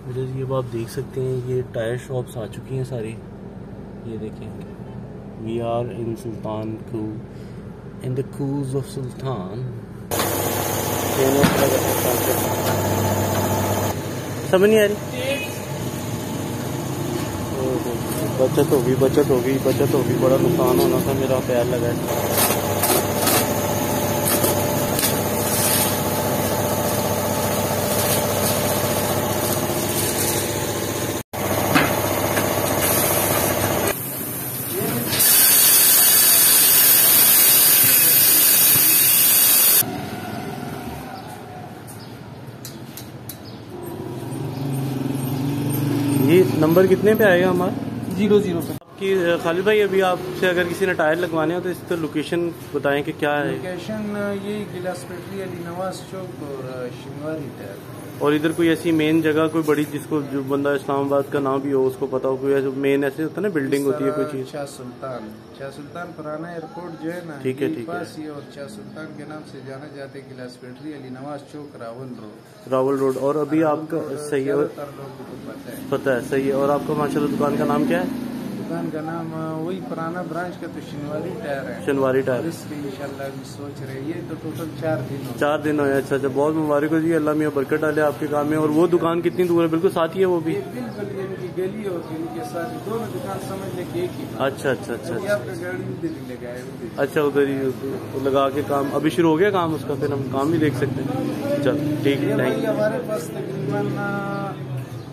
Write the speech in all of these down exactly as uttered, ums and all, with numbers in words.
मुझे ये आप देख सकते हैं, ये टायर शॉप्स आ चुकी हैं सारी। ये देखें, वी आर इन सुल्तान कू, इन द कूज ऑफ सुल्तान। समझ नहीं आ रही। बचत होगी, बचत होगी, बचत होगी। बड़ा नुकसान होना था, मेरा पैर लगा है। ये नंबर कितने पे आएगा हमारा? जीरो जीरो पे। आपकी खालिद भाई, अभी आपसे अगर किसी ने टायर लगवाने हो तो इस तरह लोकेशन बताएं कि क्या है। लोकेशन यही गिलास पेट्री अली नवाज चौक और शिमवारी टायर। और इधर कोई ऐसी मेन जगह कोई बड़ी जिसको जो बंदा इस्लामाबाद का नाम भी हो उसको पता हो, कोई ऐसे मेन ऐसे होता है ना बिल्डिंग होती है कोई चीज? शाह सुल्तान, शाह सुल्तान पुराना एयरपोर्ट जो है ना, ठीक है ठीक है, और शाह सुल्तान के नाम से जाना जाते हैं। गिलास पेट्री अली नवाज चौक, रावल रोड, रावल रोड। और अभी आपका सही है, पता है, सही है। और आपका माशाल्लाह दुकान का नाम क्या है? दुकान का नाम वही पुराना ब्रांच का तो शिनवारी टायर है। शिनवारी टायर। इसके इंशाल्लाह भी सोच रहे हैं। ये तो टोटल चार दिन हो चार दिन हो। अच्छा अच्छा, बहुत मुबारक हो जी, अल्लाह मियां बरकत डाले आपके काम में। और वो दुकान कितनी दूर है? बिल्कुल साथ ही है वो भी? बिल्कुल इनकी गली और गली के साथ दोनों दुकान समझ लेके एक ही। अच्छा अच्छा अच्छा, आपका गाड़ी उधर ही लगाए। अच्छा, उधर ही लगा के काम अभी शुरू हो गया काम उसका, फिर हम काम भी देख सकते हैं। चल ठीक है, थैंक यू। हमारे पास तकरीबन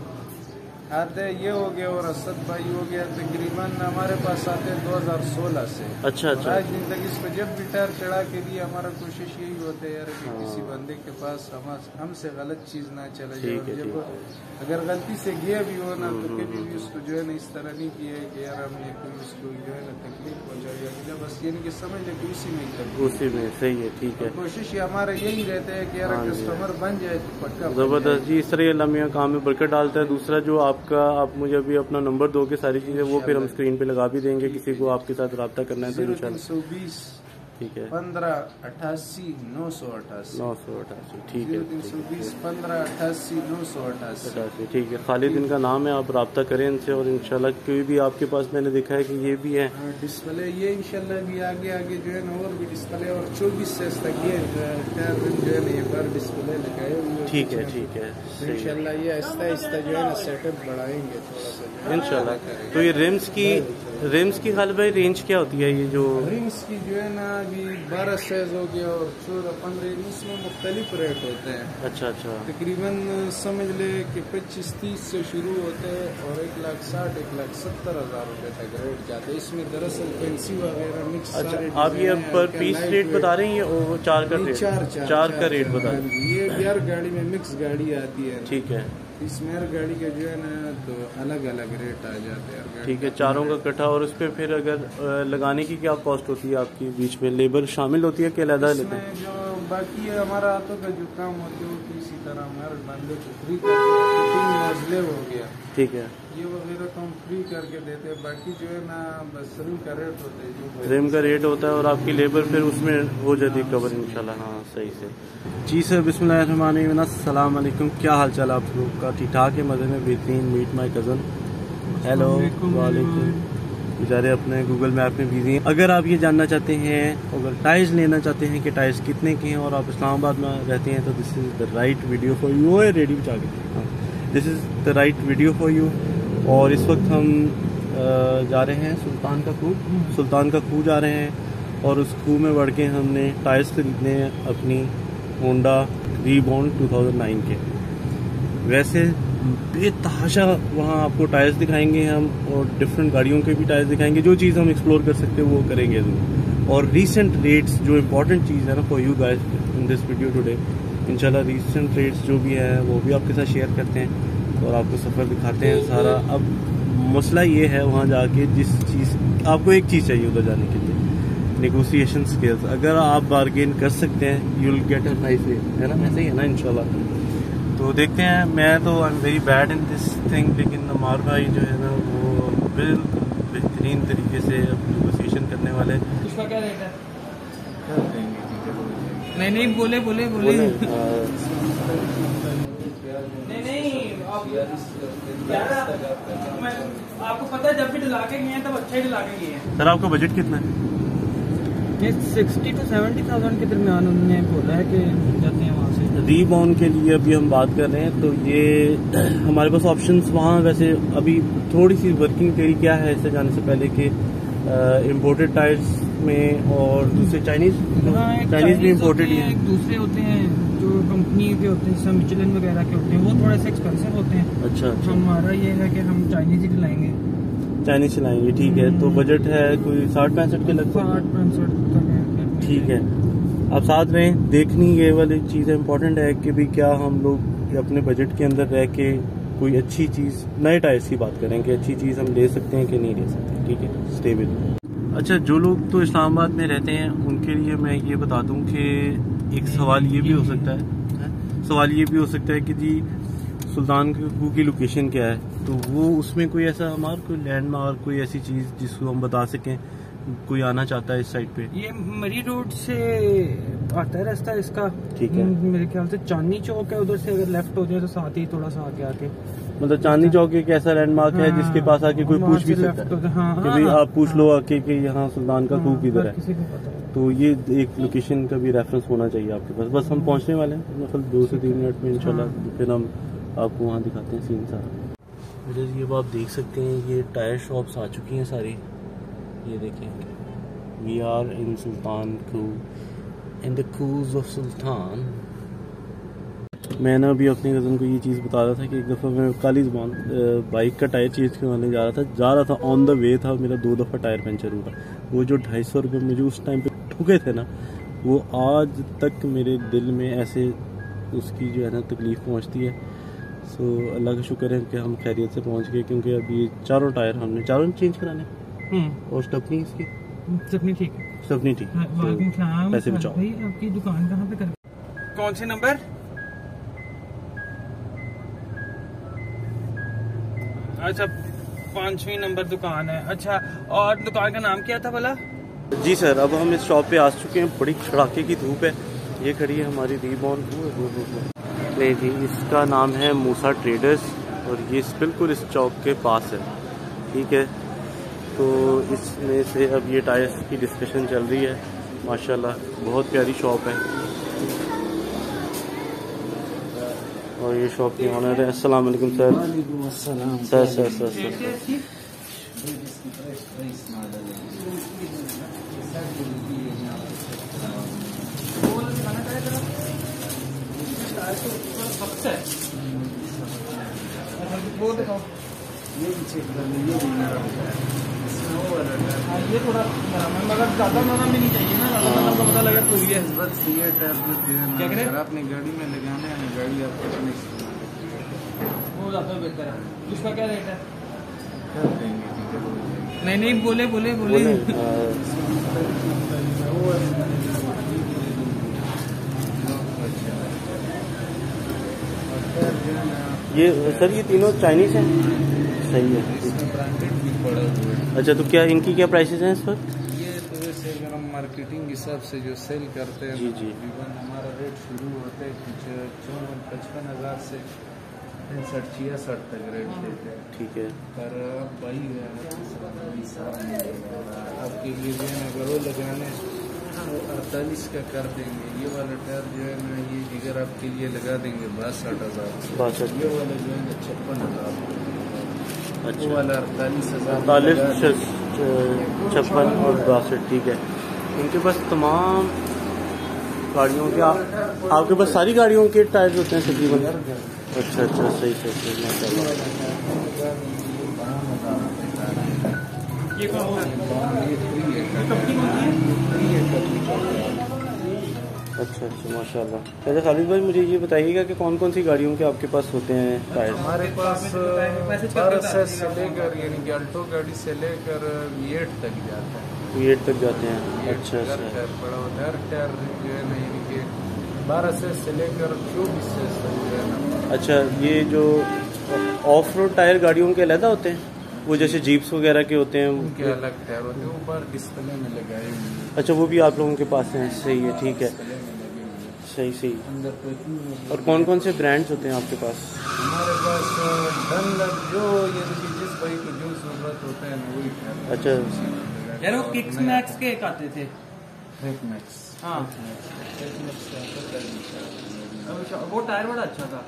आते ये हो गया और असद भाई हो गया, तकरीबन हमारे पास आते हैं दो हज़ार सोलह से। अच्छा अच्छा। आज दिन तक इस पर जब भी टायर चढ़ा के लिए हमारा कोशिश यही होता है यार कि किसी बंदे के पास हम हमसे गलत चीज ना चले जाए। जब अगर गलती से गया भी हो ना तो कभी भी उसको जो है ना इस तरह नहीं किया है कि यार हमने कोई उसको जो है ना तकलीफ पहुँचाई या बस यानी कि समझ ले कि उसी में उसी में सही है। ठीक है, कोशिश हमारा यही रहता है कि यार कस्टमर बन जाए तो पक्का जबरदस्त जी। इस तरह अल्लाह मियां काम में बरकत डालता है। दूसरा जो आपका, आप मुझे अभी अपना नंबर दोगे सारी चीजें, वो फिर हम स्क्रीन पे लगा भी देंगे। किसी को आपके साथ रब्ता करना है तो इंशाल्लाह। ठीक है, पंद्रह अट्ठासी नौ सौ अट्ठासी नौ सौ अट्ठासी ठीक है, तीन सौ बीस पंद्रह अट्ठासी नौ सौ अट्ठासी ठीक है। खालिद इनका नाम है, आप रब्ता करें इनसे। और इंशाल्लाह कोई भी आपके पास, मैंने देखा है कि ये भी है डिस्प्ले, ये इंशाल्लाह भी आगे आगे जो है ना और भी डिस्प्ले, और चौबीस से तक ये टायर जो है ना ये बार डिस्प्ले लगाए हुए। ठीक है ठीक है, इंशाल्लाह ये आहिस्ता आहिस्ता जो है ना सेटअप बढ़ाएंगे थोड़ा सा इंशाल्लाह। तो ये रिम्स की रिम्स की खालिद भाई रेंज क्या होती है? ये जो रिम्स की जो है ना अभी बारह साइज हो गया और चौदह पंद्रह, इसमें मुख्तलिफ रेट होते हैं। अच्छा अच्छा, तकरीबन समझ ले कि पच्चीस तीस से शुरू होते हैं और एक लाख साठ एक लाख सत्तर हजार रुपए तक रेट जाते हैं। इसमें दरअसल पेंसी वगैरह मिक्स। अच्छा, आप ये पर पीस रेट बता रहे हैं या चार का रेट? चार चार, चार का रेट बता रहे हैं। ये बिहार गाड़ी में मिक्स गाड़ी आती है। ठीक है, इसमें हर गाड़ी के जो है ना तो अलग अलग रेट आ जाते हैं। ठीक है, चारों का इकट्ठा। और उस पर फिर अगर लगाने की क्या कॉस्ट होती है आपकी? बीच में लेबर शामिल होती है कि अलग लेते हैं? जो बाकी है हमारा हाथों का जो काम होते है वो इसी तरह हमारे बंदे को फ्री करके हो गया। ठीक है, ये वगैरह तो हम फ्री करके देते हैं। बाकी जो है ना बस रिम का रेट होता है, जो रिम का रेट होता है और आपकी लेबर फिर उसमें हो जाती है कवर इंशाल्लाह। हाँ सही से जी सर। बिस्मिल्लाहिर्रहमानिर्रहीम, अस्सलाम वालेकुम। क्या हाल चाल आप लोग का? ठीक ठाक है, मज़े में, बेहतरीन। मीट माई कज़न, हेलो वालेकुम। बेचारे अपने गूगल मैप में बिजी हैं। अगर आप ये जानना चाहते हैं, अगर टायर्स लेना चाहते हैं कि टायर्स कितने के हैं और आप इस्लामाबाद में रहते हैं, तो this is the right video for you. है रेडी बचा के, this is the right video for you. और इस वक्त हम जा रहे हैं सुल्तान का खू, सुल्तान का खू जा रहे हैं। और उस खू में बढ़ के हमने टायर्स खरीदने हैं अपनी Honda Reborn two thousand nine के। वैसे बेतहाशा वहाँ आपको टायर्स दिखाएंगे हम, और डिफरेंट गाड़ियों के भी टायर्स दिखाएंगे। जो चीज़ हम एक्सप्लोर कर सकते हैं वो करेंगे। और रीसेंट रेट्स, जो इम्पोर्टेंट चीज़ है ना for you guys in this video today, इंशाल्लाह रीसेंट रेट्स जो भी है वो भी आपके साथ शेयर करते हैं और आपको सफ़र दिखाते हैं सारा। अब मसला ये है वहाँ जाके, जिस चीज़ आपको एक चीज़ चाहिए उधर जाने के लिए, नेगोशिएशन स्किल्स। अगर आप बार्गेन कर सकते हैं you will get a nice rate, है ना? ऐसे ही है ना इंशाल्लाह। तो देखते हैं। मैं तो I am very bad in this thing, लेकिन अमार भाई जो है ना वो बिल्कुल बेहतरीन तरीके से नेगोशिएशन करने वाले। उसका क्या रेट है? नहीं नहीं बोले बोले बोले नहीं नहीं आपको पता है जब भी दिला के गए हैं तब अच्छा ही दिला के गए हैं। सर आपका बजट कितना है? ये सिक्सटी टू सेवेंटी थाउजेंड के दरमियान उन्होंने बोला है कि जाते हैं वहाँ से। रीबॉर्न के लिए अभी हम बात कर रहे हैं तो ये हमारे पास ऑप्शंस वहाँ वैसे अभी थोड़ी सी वर्किंग तेरी क्या है इससे जाने से पहले कि इम्पोर्टेड टायर्स में और दूसरे चाइनीज चाइनीज भी इम्पोर्टेड ही हैं, दूसरे होते हैं जो कंपनी के होते हैं जैसे मिचलिन वगैरह के होते हैं, वो थोड़े से एक्सपेंसिव होते हैं। अच्छा अच्छा। हमारा ये है कि हम चाइनीज ही दिलाएंगे, चाइनीज चलाएंगे। ठीक है, तो बजट है कोई साठ पैंसठ के लगभग, साठ पैंसठ तक। ठीक है, आप साथ रहें। देखनी ये वाली चीज़ इम्पोर्टेंट है कि भी क्या हम लोग अपने बजट के अंदर रह के कोई अच्छी चीज़, नए टायर्स की बात करें कि अच्छी चीज़ हम ले सकते हैं कि नहीं ले सकते। ठीक है, स्टेबल। अच्छा, जो लोग तो इस्लामाबाद में रहते हैं उनके लिए मैं ये बता दूं कि एक सवाल ये भी हो सकता है सवाल ये भी हो सकता है कि जी सुल्तान का खू की लोकेशन क्या है, तो वो उसमें कोई ऐसा हमारा कोई लैंडमार्क, कोई ऐसी चीज़ जिसको हम बता सकें, कोई आना चाहता है इस साइड पे। ये मरी रोड से आता है रास्ता इसका, ठीक है, मेरे ख्याल से चांदनी चौक है, उधर से अगर लेफ्ट हो जाए तो साथ ही थोड़ा सा आगे आके, मतलब चांदनी चौक एक ऐसा लैंडमार्क है जिसके पास आके कोई पूछ भी सकता है हाँ, कि भाई आप पूछ लो आके कि यहाँ सुल्तान का खू किधर है। किसी को पता है तो ये एक लोकेशन का भी रेफरेंस होना चाहिए आपके पास। बस हम पहुँचने वाले हैं, मतलब दो से तीन मिनट में इंशाल्लाह फिर हम आपको वहाँ दिखाते हैं सीन सारा। मुझे ये आप देख सकते हैं, ये टायर शॉप्स आ चुकी हैं सारी। ये देखें, वी आर इन सुल्तान खू, इन द खूज ऑफ सुल्तान। मैं ना अभी अपने कज़न को ये चीज़ बता रहा था कि एक दफ़ा मैं कल ही ज़बान बाइक का टायर चेंज करवाने जा रहा था जा रहा था ऑन द वे था, मेरा दो दफ़ा टायर पंचर हुआ। वो जो ढाई सौ रुपये मुझे उस टाइम पे ठुके थे ना, वो आज तक मेरे दिल में ऐसे उसकी जो है ना तकलीफ़ पहुँचती है। सो अल्लाह का शुक्र है कि हम खैरियत से पहुँच गए, क्योंकि अभी चारों टायर हमने चारों चेंज कराने और स्टपनी इसकी स्टपनी ठीक है, स्टपनी ठीक है। तो पैसे बचाओ। आपकी दुकान कहाँ पे कर, कौन से नंबर? अच्छा, पांचवी नंबर दुकान है। अच्छा, और दुकान का नाम क्या था भला? जी सर, अब हम इस शॉप पे आ चुके हैं। बड़ी कड़ाके की धूप है। ये खड़ी है हमारी रीबॉर्न। नहीं जी, इसका नाम है मूसा ट्रेडर्स और ये बिल्कुल इस चौक के पास है। ठीक है, तो इसमें से अब ये टायर्स की डिस्कशन चल रही है। माशाल्लाह बहुत प्यारी शॉप है और ये शॉप के ऑनर है। अस्सलाम वालेकुम sir. Sir sir sir sir वो देखो, ये भी चेक कर लो, ये भी नरम है, ये थोड़ा नरम है मगर ज़्यादा नरम भी नहीं चाहिए ना, ज़्यादा नरम तो पता लगे तो ये बस ये टैबलेट जो है ना अगर आपने गाड़ी में लगाना है, गाड़ी आपको अपने वो ज़्यादा बेहतर है। इसका क्या रेट है? कर देंगे। नहीं नहीं बोले बोले बोले, ये सर ये तीनों चाइनीज हैं। सही है। अच्छा, तो क्या इनकी क्या प्राइसेस हैं इस वक्त? ये तो वैसे अगर हम मार्केटिंग हिसाब से जो सेल करते हैं, जी जी, हमारा रेट शुरू होता है कुछ चौवन पचपन हज़ार से पैंसठ छियासठ तक रेट देते हैं। ठीक है, पर भाई आपके लिए जो है अगर वो लगाने अड़तालीस का कर देंगे। ये वाला टायर जो है ना, ये जिगर आपके लिए लगा देंगे बासठ हज़ार। बासठ ये वाला जो है ना छप्पन हज़ार। अच्छा, वाला अड़तालीस हज़ार अड़तालीस छप्पन और बासठ। ठीक है, इनके पास तमाम गाड़ियों के, आप आपके पास सारी गाड़ियों के टायर होते हैं तकरीबन? अच्छा अच्छा, सही सही सही, माशाल्लाह। ये अच्छा अच्छा, माशाल्लाह। अच्छा खालिद भाई, मुझे ये बताइएगा कि कौन कौन सी गाड़ियों के आपके पास होते हैं टायर? हमारे पास बारह से लेकर यानी कि अल्टो गाड़ी से लेकर वी एट तक जाता है। वी एट तक जाते हैं। अच्छा अच्छा, बड़ा होता है टायर जो है ना, यानी कि बारह से लेकर चौबीस से जो है ना। अच्छा, ये जो ऑफ रोड टायर गाड़ियों के अलग होते हैं, वो जैसे जीप्स वगैरह के होते हैं, उनके अलग टायर होते हैं, ऊपर डिस्प्ले में लगाए हुए। अच्छा, वो भी आप लोगों के पास हैं। सही है, ठीक है, सही सही। अंदर पैकिंग। और कौन कौन से ब्रांड्स होते हैं आपके पास? हमारे पास डनलप, जो ये जिस भाई को जो जरूरत होता है ना वही। अच्छा यार वो किक्स मैक्स के एक आते थे। Tracmax. हाँ वो टायर बड़ा अच्छा था।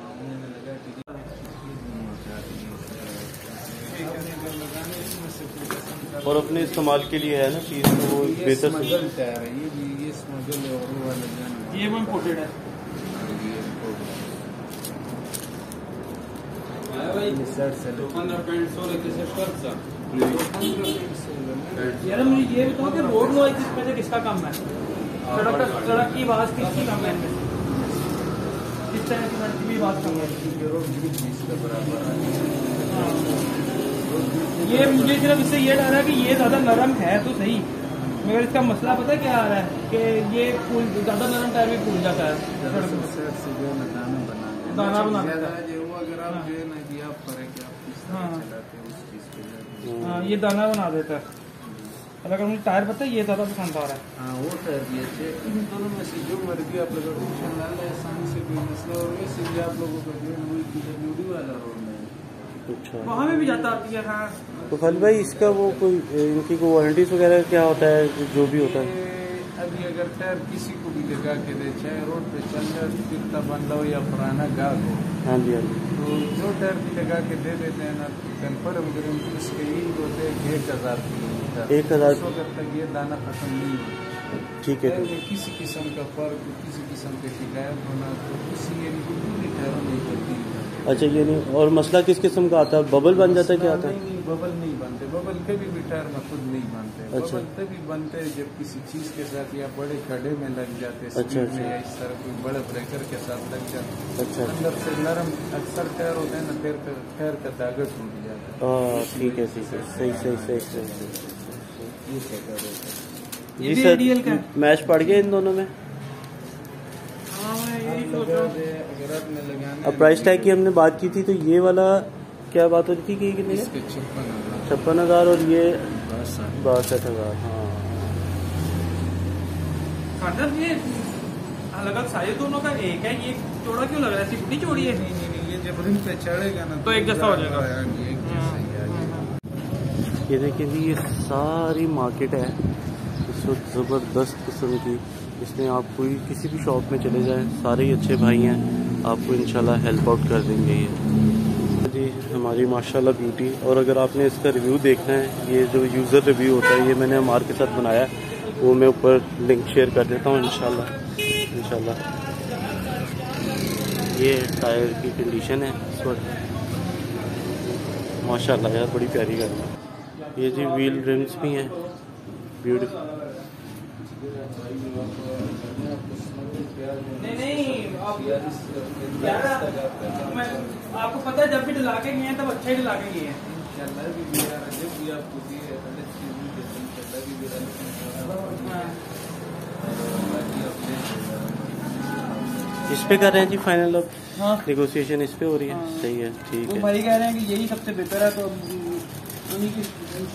और अपने इस्तेमाल के लिए है ना चीज़ वो बेहतर स्मगल टायर है। ये भी ये स्मगल है और वो वाला ये वो इम्पोर्टेड है। यार मुझे ये बताओ कि रोड नॉइज इसमें से किसका कम है? सड़क सड़क की आवाज किसकी कम है? किस तरह की सड़क की आवाज कम है? ये मुझे सिर्फ इससे ये डर है कि ये ज्यादा नरम है तो सही, मगर इसका मसला पता है क्या आ रहा है कि ये फूल ज्यादा नरम टायर में फूल जाता है। दाना बना देता है। हाँ ये दाना बना देता है। अगर मुझे टायर पता है ये ज्यादा पसंद आ रहा है। हाँ वो टायर भी अच्छे। इन दोनों में से जो मर्जी आप लोग टेंशन ना लें, आसानी से कोई मसला और वैसे भी आप लोगों का जो है वही डब्ल्यूडी वाला रोड में। अच्छा वहाँ में भी जाता आती है। हाँ तो खाली भाई इसका वो कोई इनकी कोई वारंटीज वगैरह क्या होता है जो भी होता है? अभी अगर टायर किसी को भी लगा के दे, चाहे रोड पे चल रहा है कितना बन लो या पुराना गाहक हो, हाँ जी हाँ जी, तो जो टायर भी लगा के दे देते हैं ना कन्फर्म गारंटी उसके यही होते हैं एक हजार किलोमीटर एक हजार तक ये दाना खत्म नहीं होता। ठीक है। किसी किस्म का फर्क, किसी किस्म की शिकायत होना तो किसी ये पूरी टायरों नहीं होती। अच्छा ये नहीं, और मसला किस किस्म का आता है? बबल बन जाता है क्या आता है? नहीं नहीं बबल नहीं बनते। बबल कभी भी टायर में खुद नहीं बनते। अच्छा। बबल तभी बनते हैं जब किसी चीज के साथ या बड़े खड्डे में लग जाते, अच्छा अच्छा, या इस तरह कोई बड़े ब्रेकर के साथ लग जाते। अच्छा अंदर से नरम अक्सर टायर होते हैं ना, टायर का टायर का दागा टूट जाता है। ठीक है ठीक है, सही सही सही सही। ये क्या टायर होता है? जी सर मैच पड़ गया इन दोनों में। अब प्राइस टैग की हमने बात की थी तो ये वाला क्या बात हो रही थी कि कितने? छप्पन हजार और ये बासठ हजार। हाँ ये अलग अलग साइज दोनों का एक है। ये चौड़ा क्यों लग रहा है? सिर्फ चौड़ी है। नहीं नहीं नहीं, ये जब रिम पे चढ़ेगा ना तो एक जैसा हो जाएगा। ये देखिए जी, ये सारी मार्केट है इस वक्त ज़बरदस्त किस्म की। इसमें आप कोई किसी भी शॉप में चले जाएं, सारे ही अच्छे भाई हैं, आपको इंशाल्लाह हेल्प आउट कर देंगे ये जी हमारी माशाल्लाह ब्यूटी। और अगर आपने इसका रिव्यू देखना है, ये जो यूज़र रिव्यू होता है ये मैंने हमारे के साथ बनाया, वो मैं ऊपर लिंक शेयर कर देता हूँ इंशाल्लाह इंशाल्लाह। ये टायर की कंडीशन है इस वक्त माशाल्लाह यार, बड़ी प्यारी गाड़ी है ये जी। व्हील रिम्स भी हैं ब्यूटीफुल। नहीं नहीं आप यार आपको पता है जब भी डला के गए हैं तब अच्छा ही डला के गए हैं। इस पे कर रहे हैं जी फाइनल? अब हाँ नेगोशिएशन इस पे हो रही है। हाँ। सही है ठीक है। भाई कह रहे हैं कि यही सबसे बेहतर है तो उन्हीं की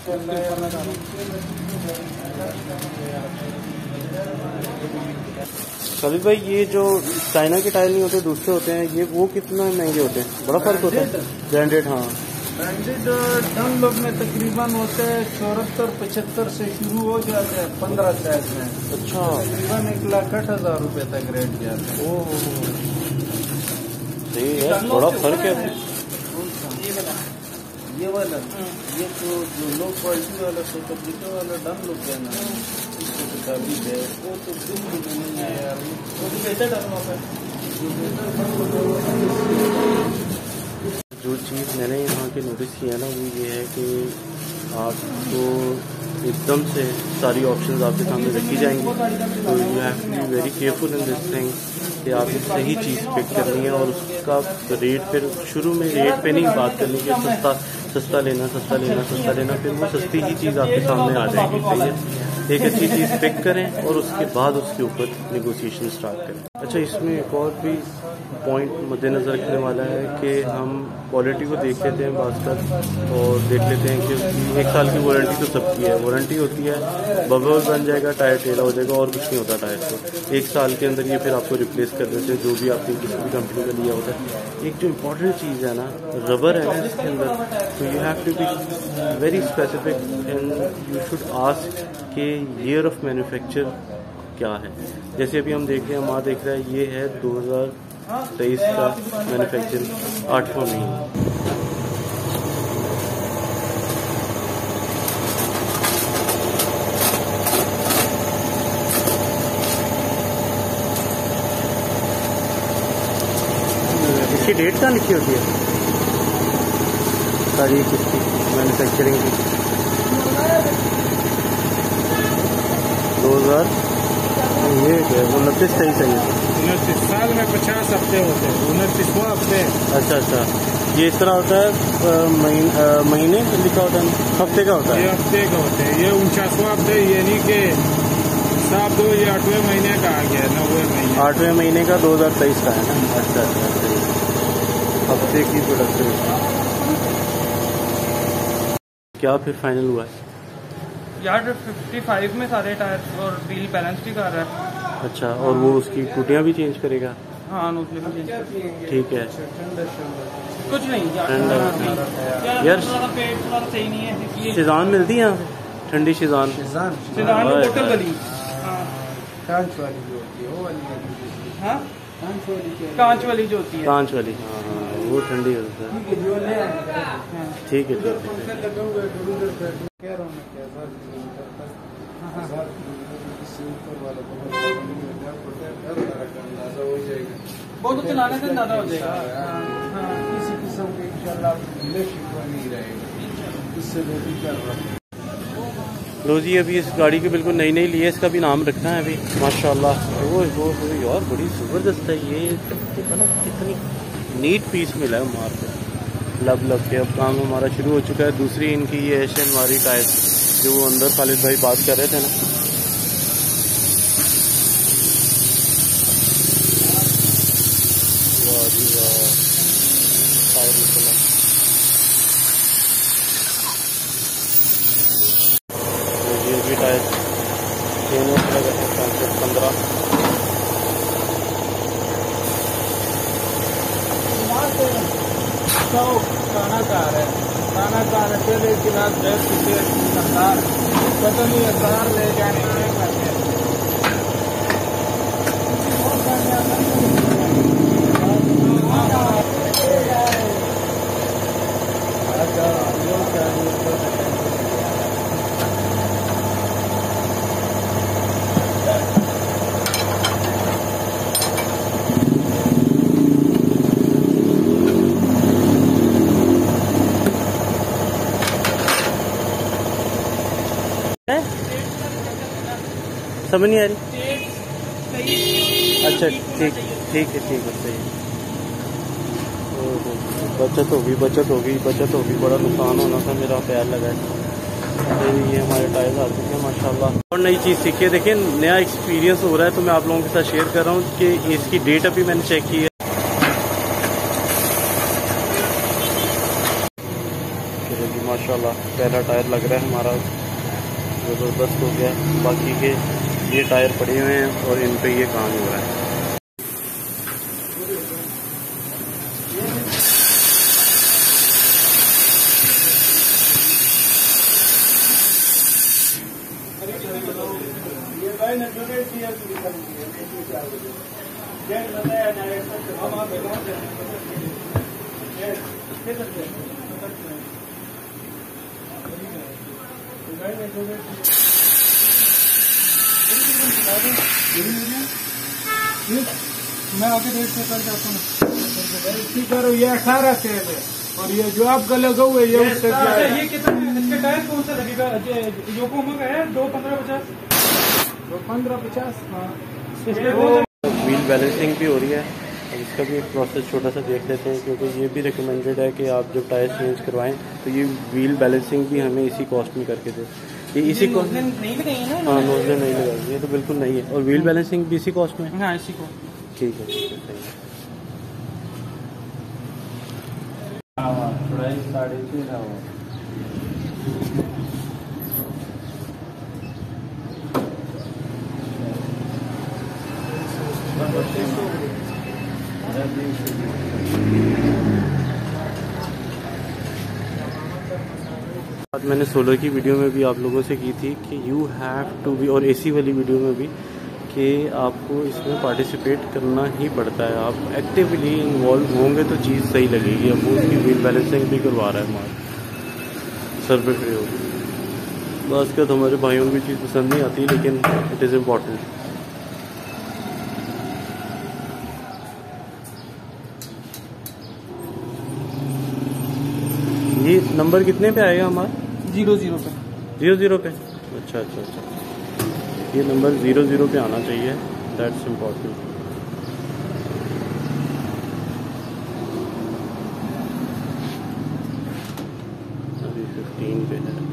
कभी भाई ये जो चाइना के टायर नहीं होते दूसरे होते हैं, ये वो कितना महंगे होते हैं? बड़ा फर्क होता है? ब्रांडेड हाँ ब्रांडेड डनलॉप में तकरीबन होते हैं चौहत्तर पचहत्तर से शुरू हो जाते हैं पंद्रह साइज में। अच्छा तकरीबन एक लाख आठ हजार रुपये तक रेट जाते हैं। ओह सही है, बड़ा फर्क है। ये वाला ये तो जो लो क्वालिटी वाला सोचा बिका वाला डनलॉप है ना, इसको किताबी है वो तो बिल्कुल नहीं है यार, वो तो कैसे डनलॉप है। जो चीज़ मैंने यहाँ के नोटिस किया ना वो ये है कि आपको एकदम से सारी ऑप्शंस आपके सामने रखी जाएंगी, तो you have to be very careful in this thing कि आपने सही चीज़ पिक करनी है। और उसका रेट फिर शुरू में रेट पे नहीं बात करनी कि सस्ता सस्ता लेना सस्ता लेना सस्ता लेना, फिर वो सस्ती ही चीज़ आपके सामने आ जाएगी। सही है, एक अच्छी चीज़ पिक करें और उसके बाद उसके ऊपर नेगोशिएशन स्टार्ट करें। अच्छा इसमें एक और भी पॉइंट मद्देनज़र रखने वाला है कि हम क्वालिटी को देख लेते हैं बास्कर और देख लेते हैं कि एक साल की वारंटी तो सबकी है, वारंटी होती है, बबल बन जाएगा, टायर टेढ़ा हो जाएगा और कुछ नहीं होता टायर को। एक साल के अंदर ये फिर आपको रिप्लेस कर देते हैं जो भी आपने किसी भी कंपनी का लिया होता है। एक जो इम्पोर्टेंट चीज़ है ना, रबर है ना इसके अंदर, तो you have to be very specific and you should ask कि ईयर ऑफ मैन्युफैक्चर क्या है। जैसे अभी हम देख रहे हैं, वहाँ देख रहे हैं ये है दो हज़ार तेईस का मैन्युफैक्चर, आठवां महीना। इसकी डेट कहाँ लिखी होती है, तारीख इसकी मैन्युफैक्चरिंग की? दो हज़ार ये उनतीस तेईस है, उनतीस साल में पचास हफ्ते होते हैं, उनतीसवां हफ्ते। अच्छा अच्छा, ये इस तरह होता है, महीने लिखा होता है, हफ्ते का होता है, ये हफ्ते का होता है, ये उनचासवां हफ्ते, यानी कि सात दो ये आठवें महीने का आ गया, नौवे महीने, आठवें महीने का दो हजार तेईस का है ना। अच्छा अच्छा, हफ्ते की प्रोडक्शन। क्या फिर फाइनल हुआ है यार? पचपन में सारे टायर और व्हील बैलेंस भी कर रहा है। अच्छा, और वो उसकी टूटियाँ भी चेंज करेगा? हाँ, नोजल भी चेंज करेगा। ठीक है, कुछ नहीं यार, यार पेट थोड़ा सही नहीं है। शिजान मिलती है यहाँ पे, ठंडी शिजान? शिजान शिजान बोतल वाली, कांच वाली जो होती है वो वाली। हाँ, कांच वाली, कांच वाली जो होती है, कांच वाली, हाँ हाँ, वो ठंडी होती है। ठीक है, ठीक है। वो तो चलाने से ज्यादा हो जाएगा, किसी किस्म के इंशाल्लाह नहीं रहेगा, इससे वो भी कर रहा है। लो जी, अभी इस गाड़ी के बिल्कुल नई नई लिए, इसका भी नाम रखना है अभी माशाल्लाह। वो वो यार बड़ी ज़बरदस्त है ये, देखो ना कितनी नीट पीस मिला है मार को, लब लब के। अब काम हमारा शुरू हो चुका है। दूसरी इनकी ये है शनवारी टायर, जो वो अंदर खालिद भाई बात कर रहे थे ना। वाह जी वाह, टायर निकला। भी टायर तीन लगा है, पंद्रह। खाना खा रहे हैं, खाना खा रहे थे, लेकिन आज गैस किसी सरकार पता नहीं हजार ले जाने में करते हैं। समझ नहीं आ रही? अच्छा, ठीक ठीक है, ठीक है, सही। बचत होगी, बचत होगी, बचत होगी। बड़ा नुकसान होना था, मेरा पैर लगा है। ये हमारे टायर आ चुके हैं माशाल्लाह। और नई चीज़ सीखी है, देखिए नया एक्सपीरियंस हो रहा है, तो मैं आप लोगों के साथ शेयर कर रहा हूँ कि इसकी डेट अभी मैंने चेक की है। चलो जी माशाल्लाह, पहला टायर लग रहा है हमारा, ज़बरदस्त हो गया। बाकी के ये टायर पड़े हुए हैं और इन पे ये काम हो रहा है। मैं आगे रेट से कर जाता हूँ, करो ये अठारह से है, और ये जो आपका लगा हुआ है ये उससे क्या है? ये कितना इसके टायर कौन सा लगेगा? योकोहामा का है, दो पंद्रह पचास, दो पंद्रह पचास। हाँ, व्हील बैलेंसिंग भी हो रही है। इसका भी एक प्रोसेस छोटा सा देख लेते हैं, क्योंकि ये भी रिकमेंडेड है कि आप जब टायर चेंज करवाएं तो ये व्हील बैलेंसिंग भी हमें इसी कॉस्ट में करके दे। ये इसी कॉस्ट में नहीं लगाई है? हाँ, नोजल नहीं लगाई, ये तो बिल्कुल नहीं है। और व्हील बैलेंसिंग भी इसी कॉस्ट में? हाँ, इसी को। ठीक है, ठीक है, सही है। ढाई साढ़े छः है। बात मैंने सोलर की वीडियो में भी आप लोगों से की थी कि यू हैव टू बी, और एसी वाली वीडियो में भी, कि आपको इसमें पार्टिसिपेट करना ही पड़ता है। आप एक्टिवली इन्वॉल्व होंगे तो चीज़ सही लगेगी। अब वो उसकी व्हील बैलेंसिंग भी करवा रहा है माल सर पे खड़े हो। बस का तो हमारे भाइयों को भी चीज़ पसंद नहीं आती, लेकिन इट इज़ इम्पॉर्टेंट। ये नंबर कितने पे आएगा हमारा? जीरो जीरो पे। जीरो जीरो पे? अच्छा अच्छा अच्छा, ये नंबर ज़ीरो ज़ीरो पे आना चाहिए, दैट्स इम्पोर्टेंट। अभी फिफ्टीन पे है,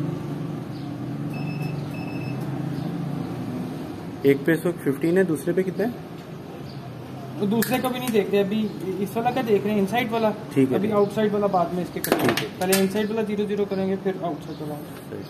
एक पे इस वक्त फिफ्टीन है, दूसरे पे कितने है? तो दूसरे का भी नहीं देख रहे अभी, इस वाला का देख रहे हैं, इनसाइड वाला। ठीक है, अभी आउटसाइड वाला बाद में इसके करेंगे। पहले इनसाइड वाला जीरो जीरो करेंगे, फिर आउटसाइड वाला।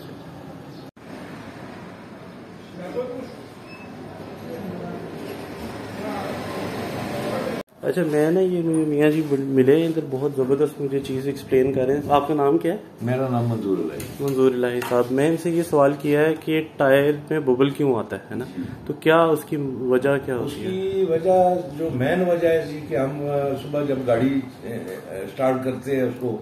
अच्छा, मैं ना ये मियाँ जी मिले इधर, बहुत ज़बरदस्त मुझे चीज़ एक्सप्लेन कर रहे हैं। आपका नाम क्या है? मेरा नाम मंजूर इलाही। मंजूर इलाही साहब, मैं इनसे ये सवाल किया है कि टायर में बबल क्यों आता है ना, तो क्या उसकी वजह क्या होती है? उसकी वजह, जो मेन वजह है जी कि हम सुबह जब गाड़ी स्टार्ट करते हैं उसको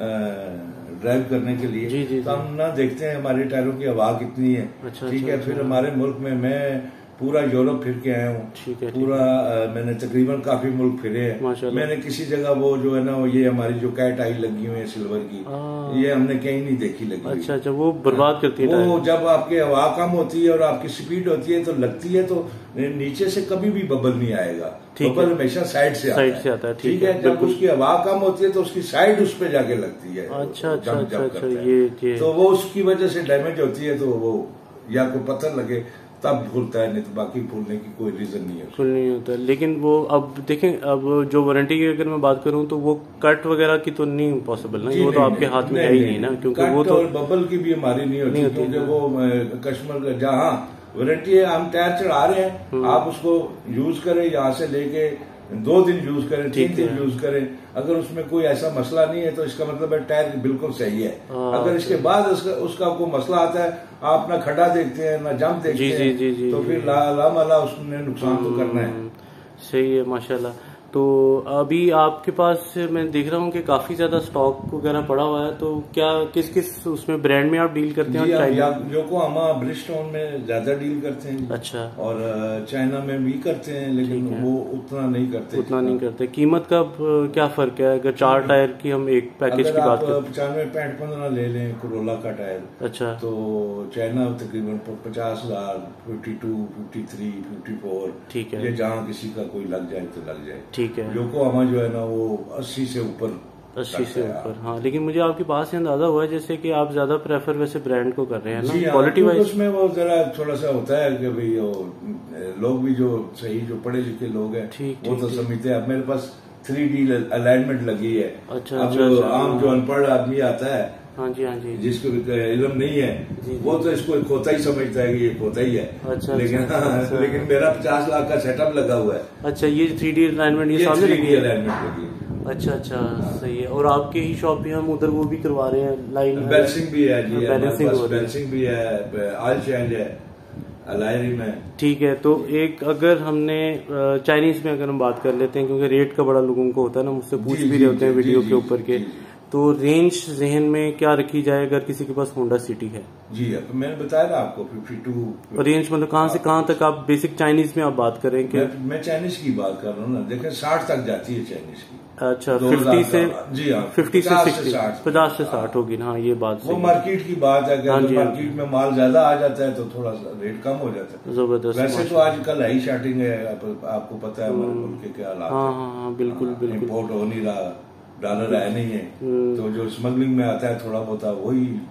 ड्राइव करने के लिए, जी, जी, तो हम ना देखते हैं हमारे टायरों की हवा कितनी है। अच्छा, ठीक अच्छा, है। फिर हमारे मुल्क में मैं पूरा यूरोप फिर के आया हूँ। ठीक है, पूरा आ, मैंने तकरीबन काफी मुल्क फिरे हैं। मैंने किसी जगह वो जो है ना, वो ये हमारी जो कैट आई लगी हुई है सिल्वर की, ये हमने कहीं नहीं देखी लगी। अच्छा अच्छा, वो बर्बाद करती है। वो जब आपके हवा कम होती है और आपकी स्पीड होती है तो लगती है, तो नीचे से कभी भी बबल नहीं आएगा। बबल हमेशा साइड से साइड से आता है। ठीक है। जब उसकी हवा कम होती है तो उसकी साइड उस पे जाके लगती है। अच्छा अच्छा अच्छा, ये तो वो उसकी वजह से डैमेज होती है, तो वो या कोई पत्थर लगे तब फूलता है, नहीं तो बाकी फूलने की कोई रीजन नहीं है। फूल नहीं होता। लेकिन वो अब देखें, अब जो वारंटी की अगर मैं बात करूं तो वो कट वगैरह की तो नहीं पॉसिबल ना, वो तो आपके हाथ में है ही नहीं ना, क्योंकि वो तो बबल की भी हमारी नहीं होती, क्योंकि वो कस्टमर जहाँ वारंटी है, हम टायर चढ़ा रहे हैं, आप उसको यूज करें, यहाँ से लेके दो दिन यूज करें, तीन दिन यूज करें, अगर उसमें कोई ऐसा मसला नहीं है तो इसका मतलब है टायर बिल्कुल सही है। अगर इसके बाद उसका, उसका कोई मसला आता है, आप ना खड्डा देखते हैं ना जंप देखते जी, हैं, जी, जी, जी, तो फिर लामला उसने नुकसान तो करना है। सही है, माशाल्लाह। तो अभी आपके पास मैं देख रहा हूँ कि काफी ज्यादा स्टॉक वगैरह पड़ा हुआ है, तो क्या किस किस उसमें ब्रांड में आप डील करते हैं? योकोहामा ब्रिजस्टोन में ज्यादा डील करते हैं। अच्छा। और चाइना में भी करते हैं, लेकिन वो उतना नहीं करते। उतना नहीं करते। कीमत का क्या फर्क है अगर चार टायर की हम एक पैकेज की बात करें? पचानवे पैंठ पंद्रह ले लें कोरोला का टायर, अच्छा, तो चाइना तकरीबन पचास हजार fifty two fifty three fifty four ठीक है। ये जहाँ किसी का कोई लग जाए तो लग जाए। ठीक है। योकोहामा जो है ना वो अस्सी से ऊपर अस्सी से ऊपर। हाँ, लेकिन मुझे आपकी बात से अंदाजा हुआ है जैसे कि आप ज्यादा प्रेफर वैसे ब्रांड को कर रहे हैं ना, क्वालिटी वाइज। उसमें वो जरा थोड़ा सा होता है कि भाई वो लोग भी जो सही जो पढ़े लिखे लोग हैं वो तो समझते हैं। अब मेरे पास थ्री डी अलाइनमेंट लगी है। अच्छा, अब जो आम जो अनपढ़ आदमी आता है, हाँ जी हाँ जी, जिसको इल्म नहीं है, वो तो इसको खोता ही समझता है कि ये खोता ही है। अच्छा, लेकिन अच्छा, अच्छा, लेकिन मेरा पचास लाख का सेटअप लगा हुआ है। अच्छा, ये थ्री डी अलाइनमेंट ये सामने थ्री डी अलाइनमेंट लगी है। अच्छा अच्छा, सही है। और आपके ही शॉप पे हम उधर वो भी करवा रहे हैं, लाइन बैलेंसिंग भी है जी, बैलेंसिंग भी है, ऑयल चेंज है अलायरी में। ठीक है। तो एक अगर हमने चाइनीज में अगर हम बात कर लेते हैं, क्योंकि रेट का बड़ा लोगों को होता है ना, मुझसे पूछ भी रहे होते हैं वीडियो के ऊपर के, तो रेंज जहन में क्या रखी जाए अगर किसी के पास होंडा सिटी है? जी, मैंने बताया ना आपको फिफ्टी टू रेंज, मतलब कहाँ से कहाँ तक आप बेसिक चाइनीज में आप बात करें? कि मैं, मैं चाइनीज की बात कर रहा हूँ ना, देखें साठ तक जाती है चाइनीज की। अच्छा, फिफ्टी से जी हाँ, फिफ्टी से सिक्सटी, पचास से साठ होगी ना, ये बात वो मार्केट की बात है। अगर मार्केट में माल ज्यादा आ जाता है तो थोड़ा सा रेट कम हो जाता है। जबरदस्त। वैसे तो आजकल हाई स्टार्टिंग है, आपको पता है हमारे मुल्क के क्या हालात। हाँ हाँ, बिल्कुल बिल्कुल। इम्पोर्ट हो नहीं रहा, डॉलर आया नहीं है, तो जो स्मगलिंग में आता है थोड़ा बहुत वही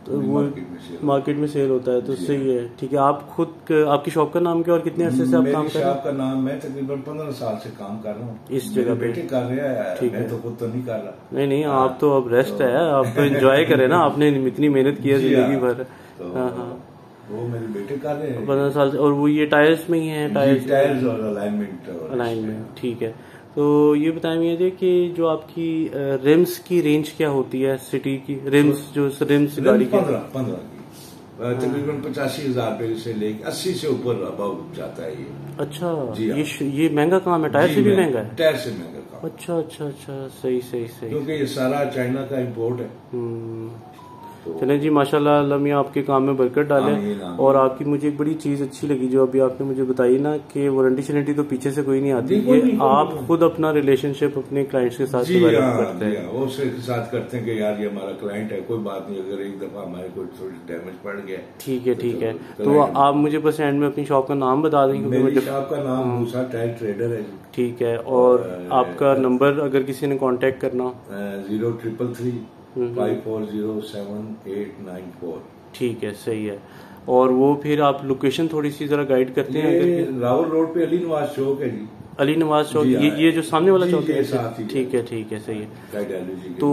तो वो मार्केट में सेल होता है, तो सही है। ठीक है, आप खुद आपकी शॉप का नाम क्या और कितने अरसे से आप काम कर रहे हैं? शॉप का नाम, मैं तकरीबन पंद्रह साल से काम कर रहा हूँ इस जगह पे। बेटे कर रहे हैं, मैं तो खुद तो नहीं कर रहा। नहीं नहीं, आप तो अब रेस्ट है, आप तो एंजॉय करें ना, आपने इतनी मेहनत की है जिंदगी भर। हाँ हाँ, वो मेरे बेटे कर रहे हैं पंद्रह साल से। और वो ये टायर्स में ही है? टायर्स टायर्स और अलाइनमेंट अलाइनमेंट। ठीक है, तो ये बताएं मुझे कि जो आपकी रिम्स की रेंज क्या होती है सिटी की? रिम्स जो रिम्स गाड़ी की पंद्रह पंद्रह की तकरीबन पचासी हजार रुपए से लेके अस्सी से ऊपर अबाउ जाता है ये। अच्छा जी, ये ये महंगा काम है? टायर से भी महंगा है? टायर से महंगा काम। अच्छा अच्छा अच्छा, सही सही सही, क्योंकि ये सारा चाइना का इम्पोर्ट है। चलें जी, माशाल्लाह अल्लाह मियां आपके काम में बरकत डाले। और आपकी मुझे एक बड़ी चीज अच्छी लगी जो अभी आपने मुझे बताई ना, कि वारंटी शरंटी तो पीछे से कोई नहीं आती, ये आप खुद अपना रिलेशनशिप अपने क्लाइंट्स के साथ डेवलप करते हैं। वो उसके साथ करते हैं कि यार ये हमारा क्लाइंट है, कोई बात नहीं, अगर एक दफा हमारे कोई थोड़ी डैमेज पड़ गया। ठीक है ठीक है, तो आप मुझे बस एंड में अपनी शॉप का नाम बता देंगे? मेरी शॉप का नाम मूसा टायर ट्रेडर है। ठीक है, और आपका नंबर अगर किसी ने कॉन्टेक्ट करना? Zero triple three five four zero seven eight nine four. ठीक है, सही है। और वो फिर आप लोकेशन थोड़ी सी जरा गाइड करते हैं? रावल रोड पे अली नवाज चौक है जी। अली नवाज चौक, ये ये जो सामने वाला चौक है? ठीक है ठीक है, सही है। तो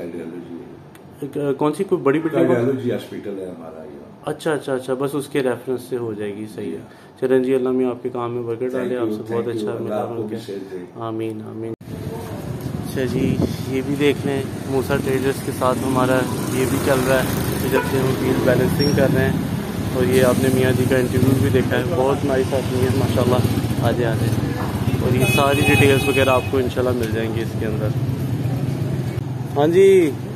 कौन सी कोई बड़ी बिल्डिंग? हॉस्पिटल है हमारा। अच्छा अच्छा अच्छा, बस उसके रेफरेंस से हो जाएगी, सही है। चलें जी, अल्लाह मियां आपके काम में बरकत डाले, आपसे बहुत अच्छा। आमीन आमीन। अच्छा जी, ये भी देख लें, मूसा ट्रेडर्स के साथ हमारा ये भी चल रहा है, जब से हम व्हील बैलेंसिंग कर रहे हैं। और ये आपने मियाँ जी का इंटरव्यू भी देखा है, बहुत नाइस आदमी है माशाल्लाह। आजे आजे, और ये सारी डिटेल्स वगैरह आपको इंशाल्लाह मिल जाएंगी इसके अंदर। हाँ जी,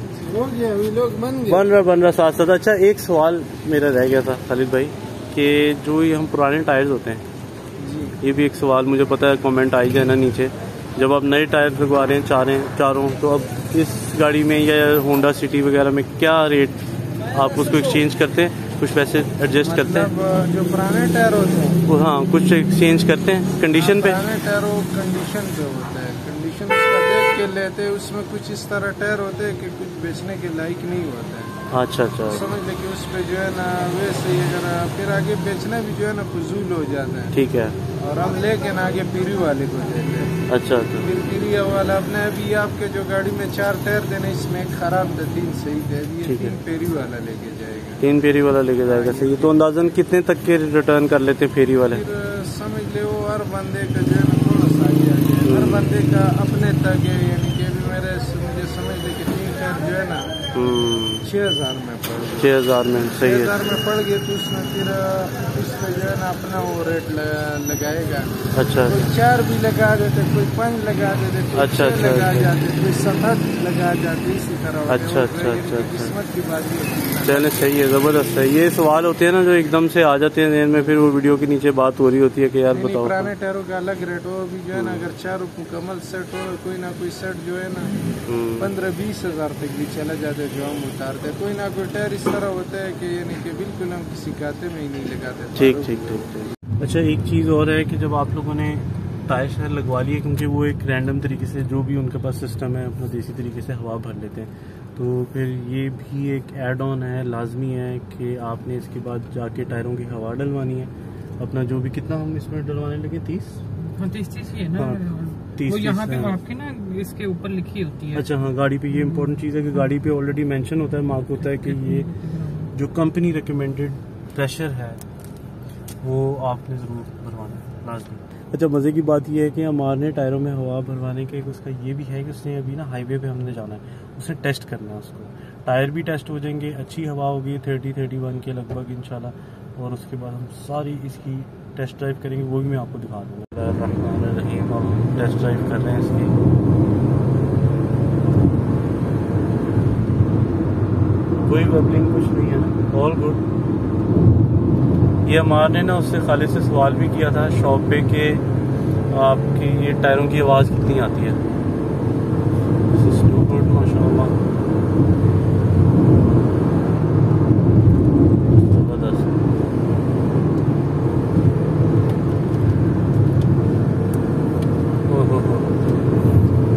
लोग बन बन रहा बन रहा साथ साथ। अच्छा, एक सवाल मेरा रह गया था खालिद भाई, कि जो ये हम पुराने टायर्स होते हैं जी, ये भी एक सवाल मुझे पता है कमेंट आई जाए ना नीचे, जब आप नए टायर लगवा रहे हैं चारों चारों तो अब इस गाड़ी में या होंडा सिटी वगैरह में क्या रेट आप उसको एक्सचेंज करते हैं? कुछ पैसे एडजस्ट करते हैं? जो पुराने टायर होते हैं वो, हाँ, कुछ एक्सचेंज करते हैं कंडीशन पे? पुराने टायर कंडीशन पे होता है, कंडीशन उसका देख के लेते हैं। उसमें कुछ इस तरह टायर होते हैं कि कुछ बेचने के लायक नहीं होता है। अच्छा अच्छा, समझ ले कि उस पे जो है ना वैसे ही अगर फिर आगे बेचना भी जो है ना फजूल हो जाता है। ठीक है, और हम लेके ना आगे पीरी वाले को देते हैं। अच्छा अच्छा, फिर पीरी वाला अपने अभी आपके जो गाड़ी में चार टायर देने, इसमें खराब थे, तीन सही थे, ये तीन पेरी वाला लेके जाएगा। तीन पेरी वाला लेके जाएगा, सही। तो अंदाजन कितने तक के रिटर्न कर लेते हैं फेरी वाले? फिर समझ ले वो हर बंदे का जो है ना थोड़ा सा ही हर बंदे का अपने तक है, यानी कि अभी मेरे मुझे समझ ले कि तीन टायर जो है ना छह हजार में पड़ गए। छह हजार में सही है, छह हजार में पड़ गए, तो उसमें फिर उसमें जो है ना अपना वो रेट लगाएगा। अच्छा, कोई चार भी लगा देते, कोई पाँच लगा देते, कोई अच्छा अच्छा लगा जाते, कोई सतत लगा जाते, इसी तरह। अच्छा अच्छा अच्छा, किस्मत की बात है। चले, सही है, जबरदस्त है। ये सवाल होते हैं ना जो एकदम से आ जाते हैं ज़हन में, फिर वो वीडियो के नीचे बात हो रही होती है कि यार बताओ। पुराने टायरों का अलग रेट हो, अभी जो है ना अगर चार मुकम्मल सेट हो, कोई ना कोई सेट जो है ना पंद्रह बीस हजार तक भी चला जाता है जो हम उतारते हैं। कोई ना कोई टायर इस तरह होता है कि यानी कि बिल्कुल हम किसी खाते में ही नहीं लगाते। ठीक ठीक ठीक ठीक। अच्छा, एक चीज़ और है कि जब आप लोगों ने टायर शायर लगवा लिए, क्योंकि वो एक रैंडम तरीके से जो भी उनके पास सिस्टम है अपना देसी तरीके से हवा भर लेते हैं, तो फिर ये भी एक एड ऑन है, लाजमी है कि आपने इसके बाद जाके टायरों की हवा डलवानी है अपना। जो भी कितना हम इसमें डलवाने लगे, तीस तीस तीस ही है ना? हाँ, तीस, वो यहाँ पे आपके ना इसके ऊपर लिखी होती है। अच्छा हाँ, गाड़ी पे ये इम्पोर्टेंट चीज़ है कि गाड़ी पे ऑलरेडी मेंशन होता है, मार्क होता है कि ये जो कंपनी रिकमेंडेड प्रेशर है वो आपने ज़रूर भरवाना है, लाजमी। अच्छा, मज़े की बात यह है कि हमारे टायरों में हवा भरवाने के उसका ये भी है कि उसने अभी ना हाईवे पे हमने जाना है, उसने टेस्ट करना है उसको। टायर भी टेस्ट हो जाएंगे, अच्छी हवा होगी थर्टी थर्टी वन के लगभग इंशाल्लाह, और उसके बाद हम सारी इसकी टेस्ट ड्राइव करेंगे, वो भी मैं आपको दिखा दूँगा। रहीम हम टेस्ट ड्राइव कर रहे हैं इसकी। कोई बबलिंग कुछ नहीं है ना, ऑल गुड। ये हमारे ने ना उससे खाली से सवाल भी किया था शॉप पे कि आपकी ये टायरों की आवाज़ कितनी आती है। गुड, माशाल्लाह, जबरदस्त।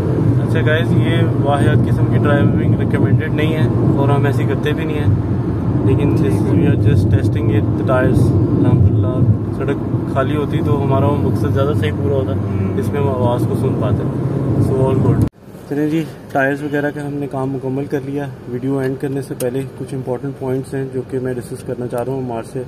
अच्छा गाइस, ये वाहियात किस्म की ड्राइविंग रिकमेंडेड नहीं है और हम ऐसी करते भी नहीं है। लेकिन we are just testing it the tyres. अल्हम्दुलिल्लाह सड़क खाली होती तो हमारा वो मकसद ज़्यादा सही पूरा होता, इसमें हम आवाज़ को सुन पाते। So all good. चलिए जी, टायर्स वगैरह का हमने काम मुकम्मल कर लिया। वीडियो एंड करने से पहले कुछ इंपॉर्टेंट पॉइंट्स हैं जो कि मैं डिस्कस करना चाह रहा हूँ। हमारे से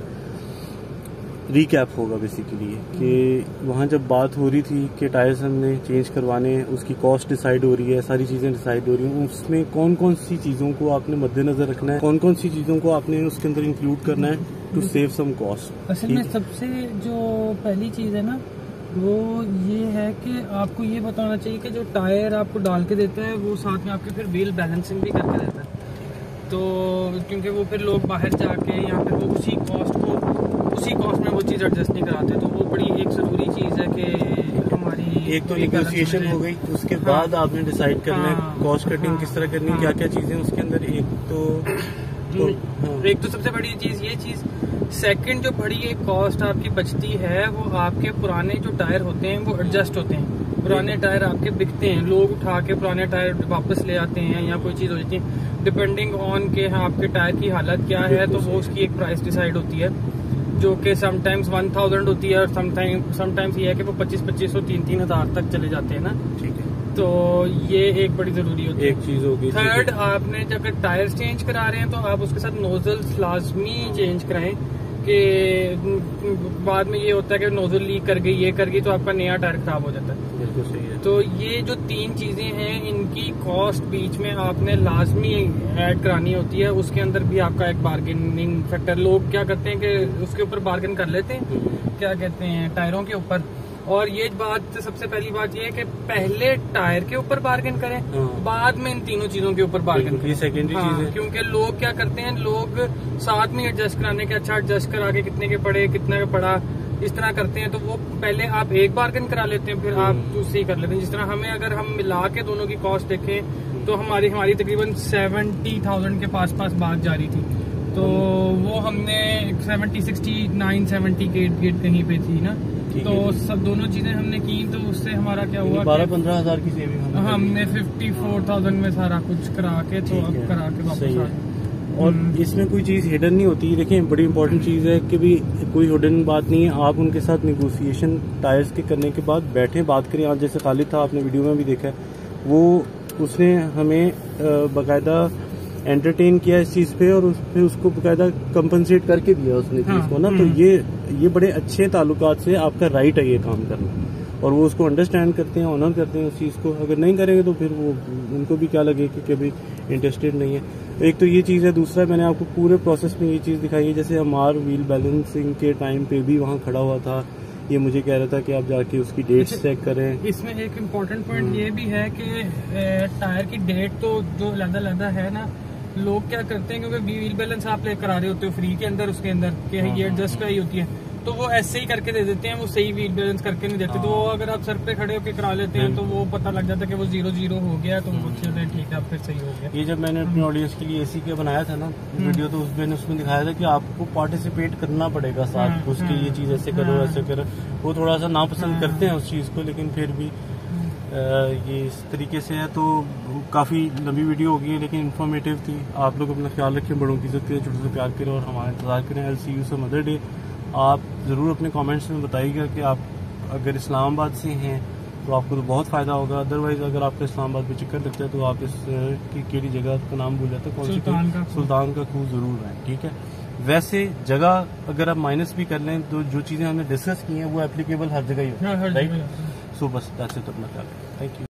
रीकैप होगा बेसिकली कि वहाँ जब बात हो रही थी कि टायर्स हमने चेंज करवाने हैं, उसकी कॉस्ट डिसाइड हो रही है, सारी चीज़ें डिसाइड हो रही हैं, उसमें कौन कौन सी चीज़ों को आपने मद्देनज़र रखना है, कौन कौन सी चीज़ों को आपने उसके अंदर इंक्लूड करना है टू सेव सम कॉस्ट। असल में सबसे जो पहली चीज़ है ना वो ये है कि आपको ये बताना चाहिए कि जो टायर आपको डाल के देता है वो साथ में आपके फिर व्हील बैलेंसिंग भी करके देता है। तो क्योंकि वो फिर लोग बाहर जाके या फिर वो उसी कॉस्ट को उसी कॉस्ट में वो चीज़ एडजस्ट नहीं कराते, तो वो बड़ी एक ज़रूरी चीज़ है कि हमारी एक तो नेगोशिएशन हो गई, उसके हाँ, बाद आपने डिसाइड करना हाँ, है कॉस्ट कटिंग हाँ, किस तरह करनी है, हाँ, क्या क्या चीज़ें उसके अंदर। एक तो, तो हाँ। एक तो सबसे बड़ी चीज़ ये चीज़। सेकंड जो बड़ी एक कॉस्ट आपकी बचती है वो आपके पुराने जो टायर होते हैं वो एडजस्ट होते हैं। पुराने टायर आपके बिकते हैं, लोग उठा के पुराने टायर वापस ले आते हैं या कोई चीज़ हो जाती है, डिपेंडिंग ऑन के हाँ आपके टायर की हालत क्या है, तो वो उसकी एक प्राइस डिसाइड होती है जो कि समटाइम्स वन थाउजेंड होती है और समटाइम समटाइम्स ये है कि वो पच्चीस पच्चीस सौ तीन तीन हज़ार तक चले जाते हैं ना। ठीक है, तो ये एक बड़ी ज़रूरी होती है। एक चीज़ होगी। थर्ड, आपने जब अगर टायर्स चेंज करा रहे हैं तो आप उसके साथ नोजल्स लाजमी चेंज कराएं कि बाद में ये होता है कि नोजल लीक कर गई, ये कर गई, तो आपका नया टायर खराब हो जाता है। बिल्कुल सही है। तो ये जो तीन चीजें हैं इनकी कॉस्ट बीच में आपने लाजमी ऐड करानी होती है। उसके अंदर भी आपका एक बार्गेनिंग फैक्टर, लोग क्या करते हैं कि उसके ऊपर बार्गेन कर लेते हैं, क्या कहते हैं, टायरों के ऊपर। और ये बात सबसे पहली बात ये है कि पहले टायर के ऊपर बार्गेन करें, बाद में इन तीनों चीजों के ऊपर बार्गेन करें। सेकेंडरी हाँ, चीज है। क्योंकि लोग क्या करते हैं, लोग साथ में एडजस्ट कराने के, अच्छा एडजस्ट करा के कितने के पड़े, कितने का पड़ा, इस तरह करते हैं। तो वो पहले आप एक बार्गेन करा लेते हैं, फिर आप दूसरी कर लेते हैं। जिस तरह हमें अगर हम मिला के दोनों की कॉस्ट देखें तो हमारी हमारी तकरीबन सेवेंटी थाउजेंड के पास पास बात जा रही थी। तो वो हमने सेवेंटी सिक्सटी नाइन सेवेंटी के गेट कहीं पे थी ना, तो सब दोनों चीजें हमने की, तो उससे हमारा क्या हुआ, बारह पंद्रह हजार की सेविंग हमने फिफ्टी फोर थाउजेंड में सारा कुछ करा के तो अब करा के वापस आ गए। और इसमें कोई चीज़ हिडन नहीं होती। देखें, बड़ी इंपॉर्टेंट चीज़ है कि भी कोई हिडन बात नहीं है। आप उनके साथ नेगोशिएशन टायर्स के करने के बाद बैठे बात करें। आज जैसे खालिद था, आपने वीडियो में भी देखा है, वो उसने हमें बाकायदा एंटरटेन किया इस चीज़ पे, और उस फिर उसको बाकायदा कंपनसेट करके दिया उसने चीज़ हाँ, को ना। तो ये ये बड़े अच्छे ताल्लुकात से आपका राइट है ये काम करना, और वो उसको अंडरस्टैंड करते हैं, ऑनर करते हैं उस चीज़ को। अगर नहीं करेंगे तो फिर वो उनको भी क्या लगे कि कभी इंटरेस्टेड नहीं है। एक तो ये चीज़ है। दूसरा, मैंने आपको पूरे प्रोसेस में ये चीज़ दिखाई है। जैसे हमार व्हील बैलेंसिंग के टाइम पे भी वहाँ खड़ा हुआ था, ये मुझे कह रहा था कि आप जाके उसकी डेट चेक करें। इसमें एक इम्पोर्टेंट पॉइंट ये भी है कि टायर की डेट तो जो अलग अलग है ना, लोग क्या करते हैं क्योंकि व्हील बैलेंस आप ले करा रहे होते हो फ्री के अंदर, उसके अंदर कि ये एडजस्ट कराई होती है, तो वो ऐसे ही करके दे देते हैं, वो सही व्हील बैलेंस करके नहीं देते। तो वो अगर आप सर पे खड़े होकर करा लेते हैं तो वो पता लग जाता है कि वो जीरो जीरो हो गया, तो वो चलते हैं ठीक है, फिर सही हो गया। ये जब मैंने अपनी ऑडियंस के लिए एसी का बनाया था ना वीडियो, तो उसमें उसमें दिखाया था कि आपको पार्टिसिपेट करना पड़ेगा साथ उसकी, ये चीज़ ऐसे करो ऐसे करो। वो थोड़ा सा नापसंद करते हैं उस चीज़ को, लेकिन फिर भी ये इस तरीके से है। तो काफ़ी लंबी वीडियो हो गई है लेकिन इन्फॉर्मेटिव थी। आप लोग अपना ख्याल रखें, बड़ों की इज्जत करें, छोटों से प्यार करें और हमारा इंतजार करें। एल see you some other day. आप ज़रूर अपने कमेंट्स में बताइएगा कि आप अगर इस्लामाबाद से हैं तो आपको तो बहुत फ़ायदा होगा। अदरवाइज़ अगर आपको इस्लामाबाद में चक्कर लगता है तो आप इस की केड़ी जगह का नाम भूल जाते हैं, कौन सी, सुल्तान का खू ज़रूर है। ठीक है, वैसे जगह अगर आप माइनस भी कर लें तो जो चीज़ें हमने डिस्कस की हैं वो एप्लीकेबल हर जगह ही होती है, राइट। सो बस दैट्स इट। अपना ख्याल, थैंक यू।